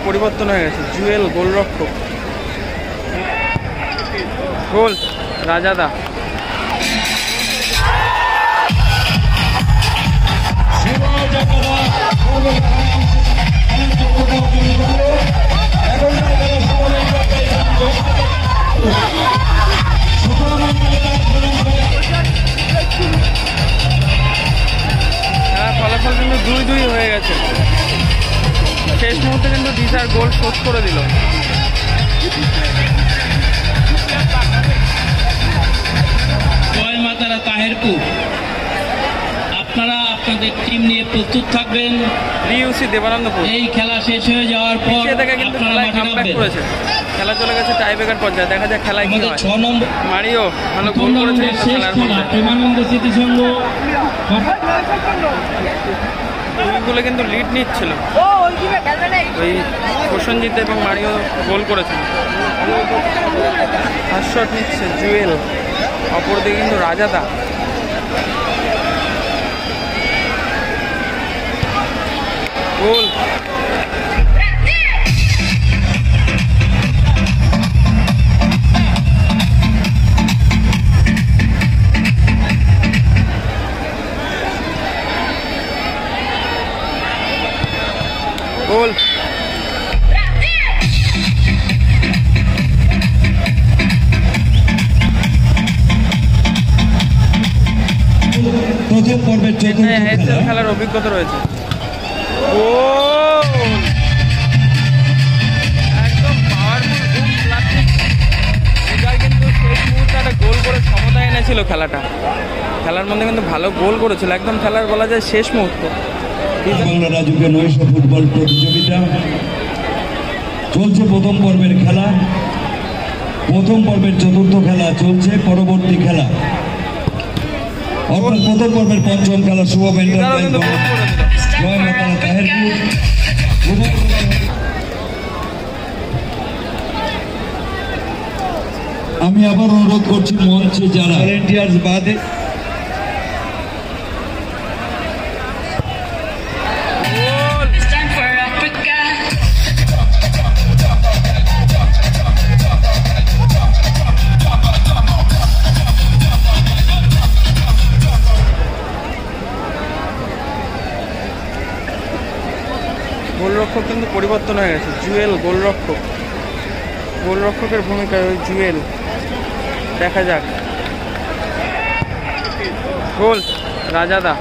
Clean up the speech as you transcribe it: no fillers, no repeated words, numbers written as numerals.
পরিবর্তন হয়ে গেছে। জুয়েল গোলরক্ষক, গোল রাজাদা। ফলাফল কিন্তু 2-2 হয়ে গেছে। শেষ মুহূর্তে কিন্তু দিশার গোল শোধ করে দিল। জয় মাতারা তাহেরপুর, আপনারা আপনাদের টিম নিয়ে প্রস্তুত থাকবেন। রিউসি দেবানন্দপুর এই খেলা শেষ হয়ে যাওয়ার পর কিন্তু খেলা চলে গেছে টাইব্রেকার পর্যায়ে। দেখা যাক খেলায় কি হয়। 6 নম্বর মারিও ভালো গোল করেছে খেলার মধ্যে। প্রেমানন্দ স্মৃতি সংঘ দুইগুলো কিন্তু লিড নিচ্ছিল। ওই প্রসেনজিৎ এবং মারিও গোল করেছে। ফার্স্ট শট নিচ্ছে জুয়েল, অপরদিকে কিন্তু রাজাদা। গোল গোল প্রথম পর্বের খেলার অভিজ্ঞতা রয়েছে। একদম পাওয়ারফুল কিন্তু শেষ মুহূর্তে একটা গোল করে সমতা এনেছিল খেলার মধ্যে কিন্তু ভালো গোল করেছিল। একদম খেলার বলা যায় শেষ মুহূর্তে। বাংলা রাজুকে নৈশ ফুটবল প্রতিযোগিতা চলছে। প্রথম পর্বের খেলা, প্রথম পর্বের চতুর্থ খেলা চলছে। পরবর্তী খেলা অর্থাৎ প্রথম পর্বের পঞ্চম খেলা শুভম এন্টারপ্রাইজ জয় মাতারা তাহেরপুর। আমি আবার অনুরোধ করছি মঞ্চে যারা ভলেন্টিয়ার্স বাদে গোলরক্ষক কিন্তু পরিবর্তন হয়ে গেছে। জুয়েল গোলরক্ষক, গোলরক্ষকের ভূমিকায় ওই জুয়েল। দেখা যাক। গোল রাজাদা।